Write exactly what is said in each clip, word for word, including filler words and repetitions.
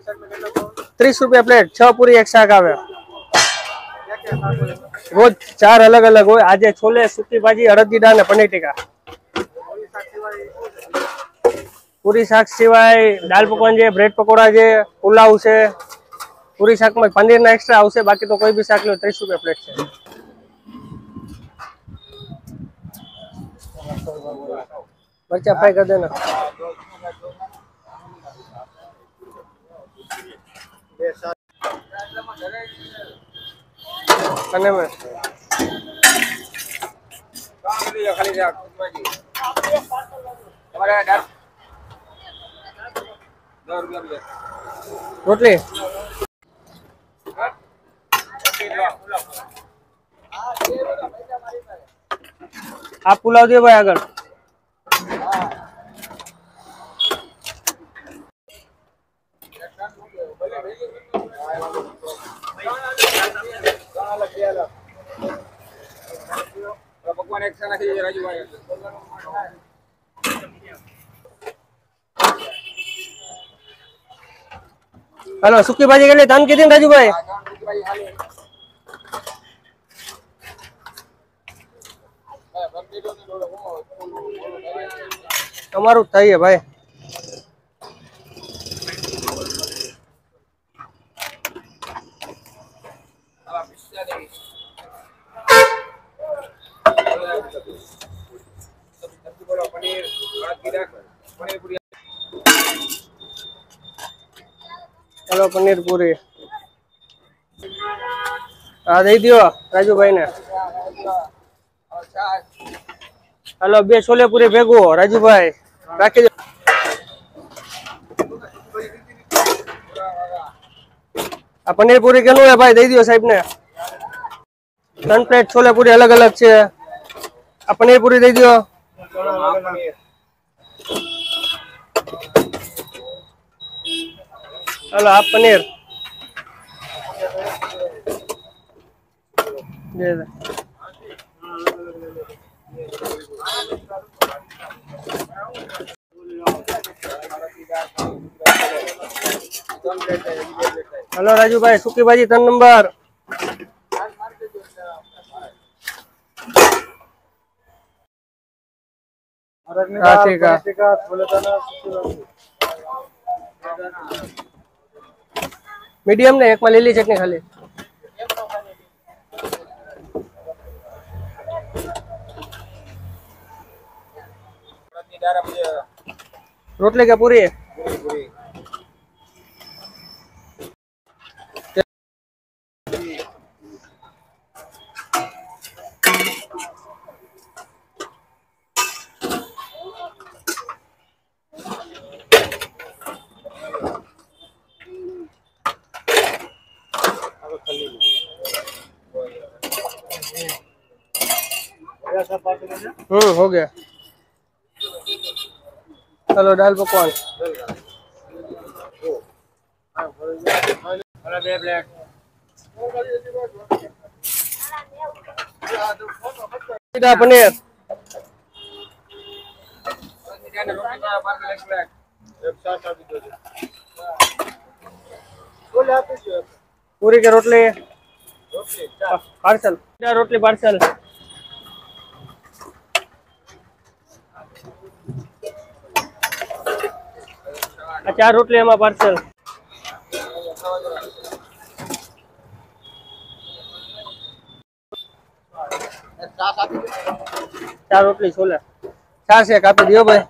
ત્રીસ રૂપિયા પ્લેટ, છ પૂરી એક શાક આવે। रोज चार अलग अलग हो। आज छोले सूकी भाजी अड़दी दाल ने पनीर टीका। पूरी शाक सिवाय दाल पकवान है, ब्रेड पकोड़ा है, पुलाव है। पूरी शाक में पनीर ना एक्स्ट्रा आवशे, बाकी तो कोई भी शाक लो तीस रुपया प्लेट है। मरचा फ्राई कर देना। कने में रोटली आप पुलाव दियो भाई आगर। भगवान एक साथ ही राजू भाई हेलो सूकी भाजी के लिए दाम कितने राजू भाई? તમારું થાય છે ભાઈ। हेलो पनीर पूरी हाँ दे दियो राजू भाई ने। हेलो बे छोले पूरी भेगो राजू भाई राखी दो। आ पनीर पूरी केनु है भाई दे दियो साहब ने। तीन प्लेट छोले पूरी अलग अलग छे। आ पनीर पूरी दे दियो। हेलो आप पनीर दे दे। हेलो राजू भाई सूकी भाजी तीन नंबर। ठीक है मीडियम ने एक में लीली चटनी खाली। रोटली क्या पूरी है? हम्म हो गया। चलो दाल पकवान पनीर पूरी के रोटली पार्सल रोटली पार्सल। चार रोटली एम पार्सल। चार रोटली छोले चार से कापी दियो भाई।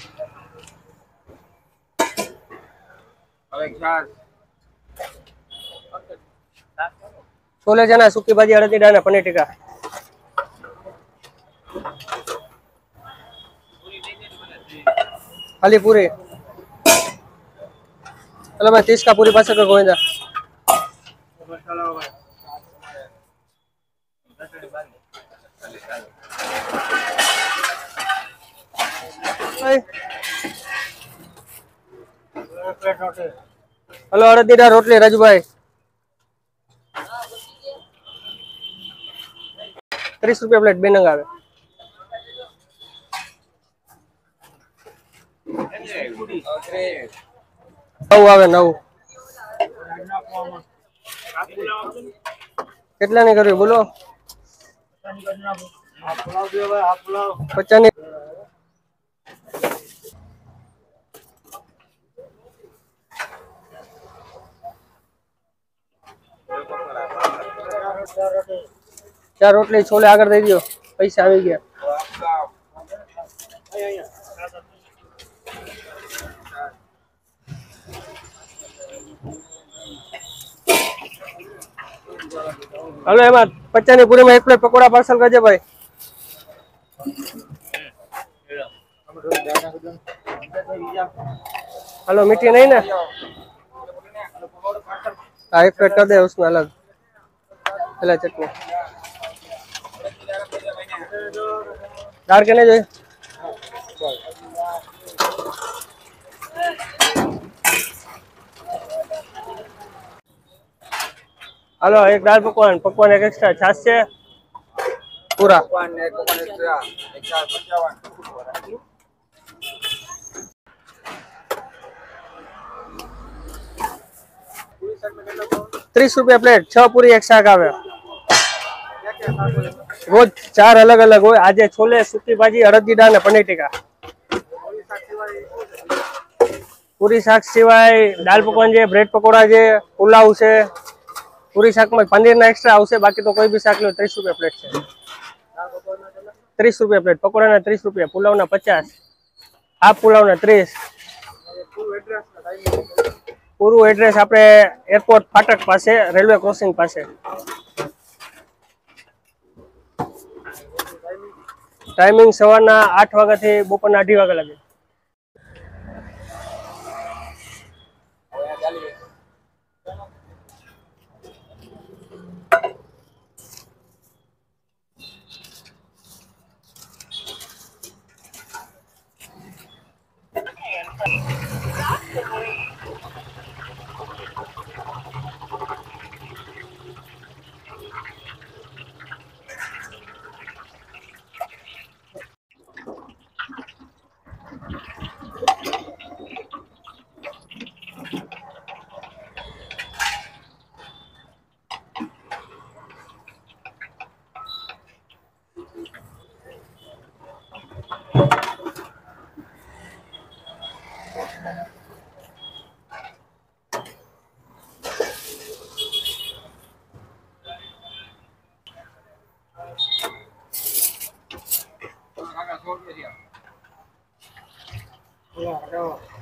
छोले चना सूकी भाजी अड़दी दाल पनीर टीका। खाली पूरी चलो भाई तीस का पूरी पास का गोविंदा। हेलो अड़दी दाल रोटली राजू भाई तीस रुपया प्लेट बे नंग आवे। नव आवे नव કેટલાની કરવી બોલો? પચાસની. ચાર રોટલી છોલે આગળ દઈ દો, પૈસા આવી ગયા. હલો, એમાં પચાસ ની પૂરીમાં એક પ્લેટ પકોડા પાર્સલ કરજે ભાઈ. हेलो मीठी नहीं ना? हाँ एक प्लेट कर दे उसमें अलग अलग चटनी दाल के नहीं जो हेलो एक दाल पकवान पकवान एक एक्स्ट्रा छाछ से पूरा तीस रुपया प्लेट छ पूरी एक शाक आवे रोज चार अलग अलग हो आज छोले सूकी भाजी अड़दी दाल ने पनीर टीका पूरी शाक सिवाय दाल पकवान है ब्रेड पकोड़ा है पुलाव है पूरी शाक में पनीर ना एक्स्ट्रा आवशे बाकी तो कोई भी शाक लो तीस रुपया प्लेट है तीस रुपया प्लेट पकोड़ा ना तीस रुपया पुलाव ना पचास हाफ पुलाव ना तीस पूरु एड्रेस आपणे एरपोर्ट फाटक पासे रेलवे क्रॉसिंग पासे टाइमिंग सवारना आठ वाग्या थी बपोरना अढ़ी वाग्या लगे Yeah,